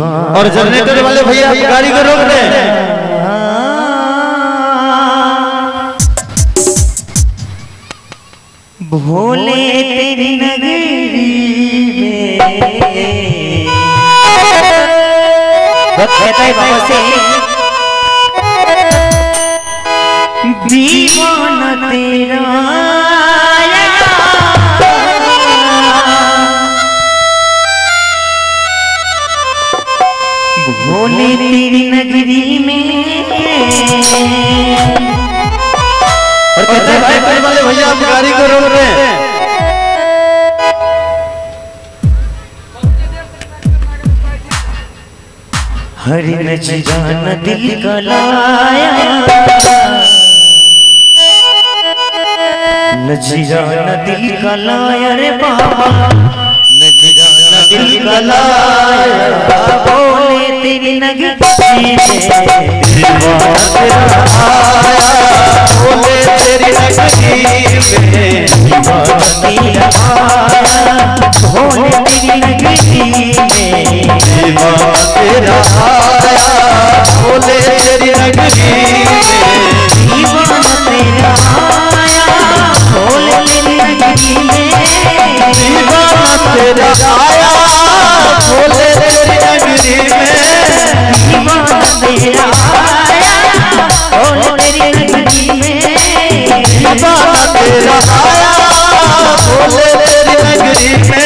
और जनरेटर वाले भैया गाड़ी को रोक दे। भोले तेरी नगरी में कहता है बाबा से दीवाना तेरा भोले तेरी नगरी में। और कहते हैं भाई वाले भैया आप गाड़ी को रोक रहे हैं। हरि नजराना दिल का लाया नजराना दिल का लाया रे बाबा नजराना दिल का लाया बोले तेरी नगरी में दीवाना तेरा आया बोले तेरी नगरी में दीवाना तेरा आया बोले तेरी नगरी में दीवाना तेरा आया बोले तेरी नगरी में दीवाना तेरा आया बोले तेरी नगरी में दीवाना तेरा आया बोले तेरी नगरी में दीवाना तेरा आया बोले तेरी नगरी में दीवाना तेरा आया बोले तेरी नगरी में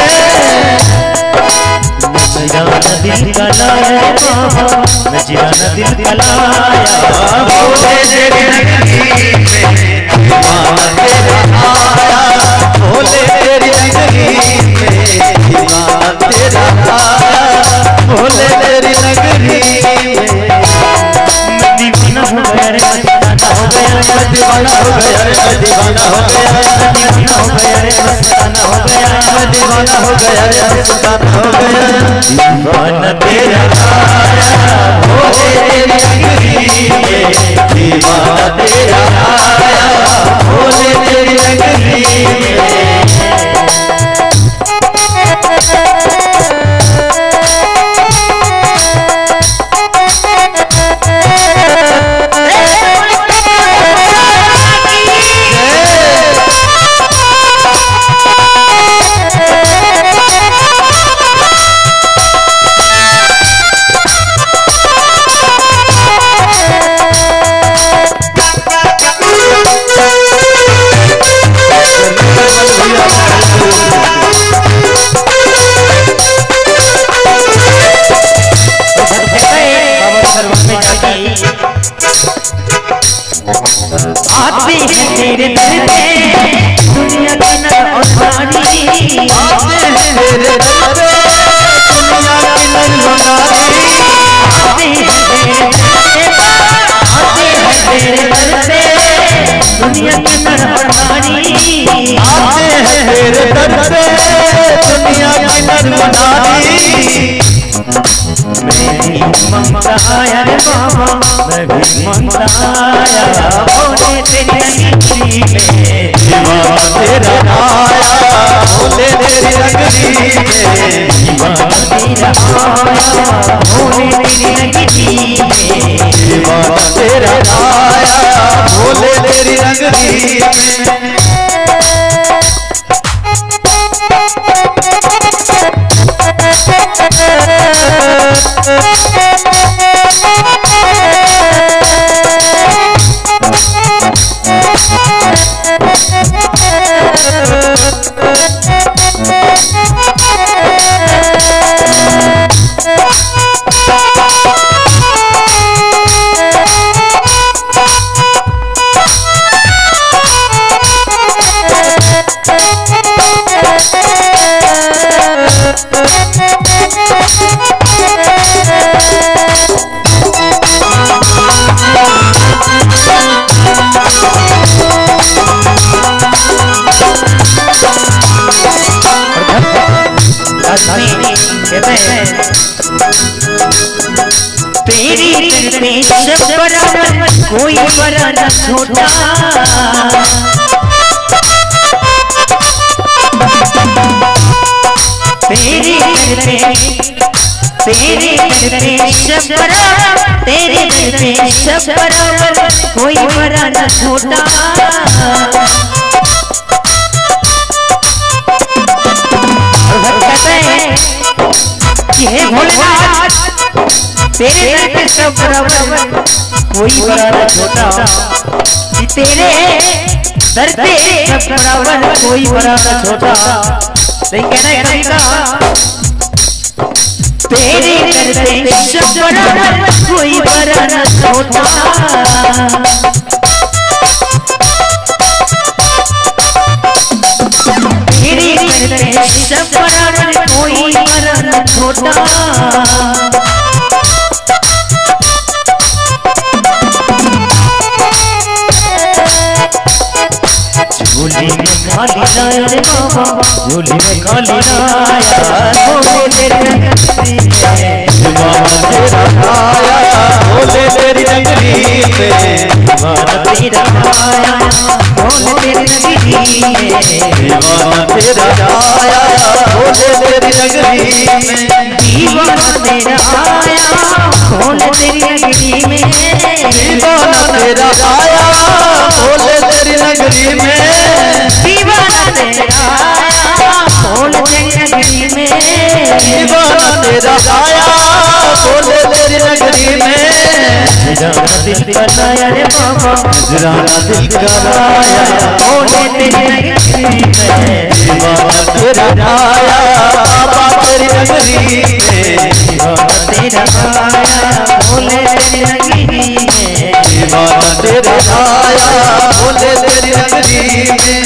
नजराना दिल का लाया बाबा नजराना दिल का लाया बोले तेरी नगरी में दीवाना तेरा आया बोले तेरी नगरी में दीवाना तेरा आया बोले तेरी नगरी में दीवाना हो गया रे मस्ताना हो गया दीवाना हो गया रे दीवाना हो गया दीवाना हो गया रे मस्ताना हो गया दीवाना हो गया रे मस्ताना हो गया दीवाना तेरा आया बोले तेरी नगरी में दीवाना तेरा आया बोले तेरी नगरी में आते हैं तेरे दर पे दुनिया की नर और नारी आते हैं तेरे दर पे दुनिया की नर और नारी आते हैं तेरे दर पे दुनिया की नर और नारी आते हैं तेरे दर पे दुनिया की नर और नारी मैं भी मंगता आया रे बाबा मैं भी मंगता आया बोले तेरी नगरी में दीवाना तेरा आया बोले तेरी नगरी में दीवाना तेरा आया बोले तेरी नगरी में दीवाना तेरा आया बोले तेरी नगरी में तेरी सब बराबर कोई बड़ा न छोटा तेरी तेरे दर पे सब बराबर, तेरे दर पे सब बराबर, कोई बड़ा न छोटा। ये भोलेनाथ तेरे दर पे सब बराबर, कोई बड़ा न छोटा। तेरे दर पे सब बराबर, कोई बड़ा न छोटा। कहना करेगा तेरे दर पे सब बराबर, कोई बड़ा न छोटा। तेरे दर पे सब बराबर, कोई बड़ा न छोटा। झोली में खाली लाया रे बाबा, झोली में खाली लाया, भोले तेरी नगरी में दीवाना तेरा आया, भोले तेरी नगरी में दीवाना तेरा आया, भोले तेरी नगरी में दीवाना तेरा आया, भोले तेरी नगरी में दीवाना तेरा आया, भोले तेरी नगरी में दीवाना तेरा आया, भोले तेरी नगरी में दीवाना तेरा आया, भोले तेरी नगरी में दीवाना तेरा आया, भोले तेरी नगरी में नजराना दिल का लाया रे बाबा, नजराना दिल का लाया, भोले तेरी नगरी में दीवाना तेरा आया, बाबा तेरी नगरी में दीवाना तेरा आया, भोले तेरी नगरी में दीवाना तेरा आया, भोले तेरी नगरी में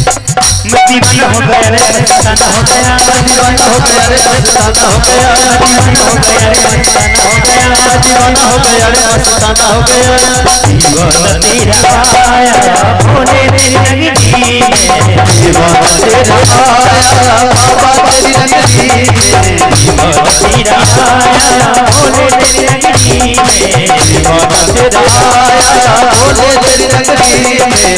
मैं दीवाना हो गया रे, मस्ताना हो गया, दीवाना हो गया रे, मस्ताना हो गया, दीवाना हो गया रे, मस्ताना हो गया, दीवाना हो गया रे, मस्ताना हो गया। दीवाना तेरा आया, भोले तेरी नगरी में दीवाना तेरा आया, बाबा तेरी नगरी में दीवाना तेरा आया, भोले तेरी नगरी में दीवाना तेरा आया, भोले तेरी नगरी में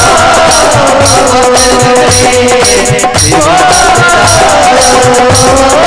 दीवाना